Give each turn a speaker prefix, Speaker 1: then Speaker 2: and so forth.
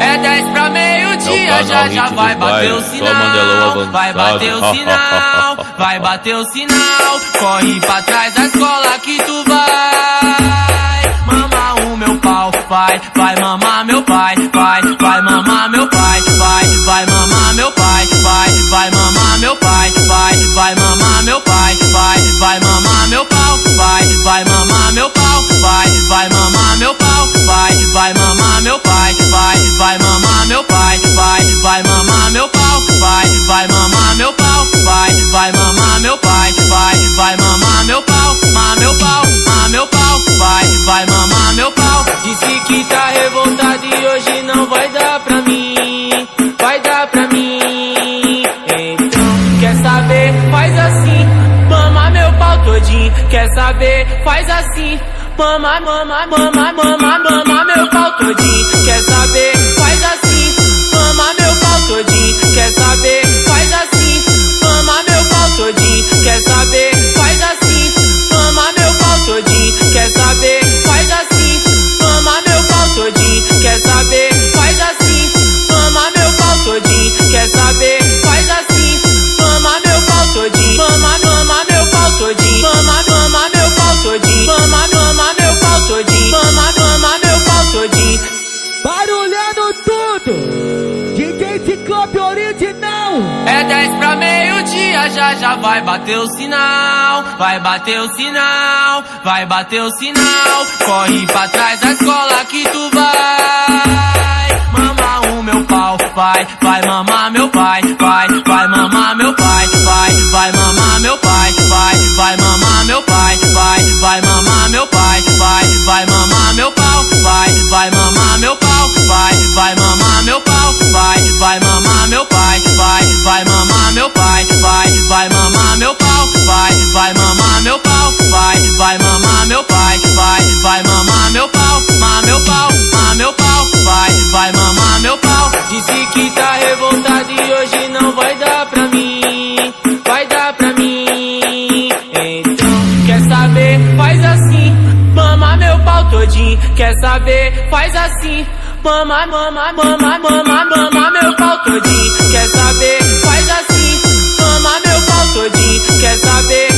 Speaker 1: É 10 pra meio-dia, já vai bater o sinal. Vai bater o sinal, vai bater o sinal. Corre pra trás da escola que tu vai mamar o meu pau. Vai mamar meu pai. Vai mamar meu pai. Vai mamar meu pai. Vai mamar meu pai. Vai mamar meu pai. Vai mamar meu pau. Vai mamar meu pau. Vai mamar meu pau. Vai mamar meu pai. Vai mamar meu pai. Vai mamar meu pau. Vai mamar meu pau. Vai mamar meu pai. Vai mamar meu pau. Meu pau, meu pau. Vai mamar meu pau. Disse que tá revoltado e hoje não vai dar pra mim. Vai dar pra mim. Então, quer saber? Faz assim. Mama meu pau todinho. Quer saber? Faz assim. Mama meu pau todinho. Quer saber? Faz assim. Mama meu pau todinho. Quer saber? Faz assim. Mama meu pau todinho. Quer saber? Faz assim. Mama meu pau todinho. Quer saber? Faz assim. Mama meu pau todinho. Quer saber? Faz assim. Mama meu pau todinho. Quer saber? Faz assim. Mama meu pau todinho. Mama meu pau todinho. Mama meu pau todinho. Mama meu pau todinho. Mama meu pau todinho.
Speaker 2: Barulhando tudo, DJ Ciclope original.
Speaker 1: É 10 pra meio-dia, já vai bater o sinal. Vai bater o sinal, vai bater o sinal. Corre pra trás da escola que tu vai mamar o meu pau. Vai mamar meu pai. Vai mamar meu pai. Vai mamar meu pai. Vai mamar meu pai. Vai mamar meu pai. Vai mamar meu pau. Vai mamar meu pau. Vai mamar meu pau. Vai mamar meu pai. Vai mamar meu pai. Vai mamar meu pau. Vai mamar meu pau. Vai mamar meu pai. Vai mamar meu pau. Meu pau, meu pau. Vai mamar meu pau. Disse que tá revoltado e hoje não vai dar pra mim. Vai dar pra mim. Então, quer saber? Faz assim. Mama meu pau todinho. Quer saber? Faz assim. Mama meu pau todinho. Quer saber? Faz assim. Mama meu pau todinho. Quer saber?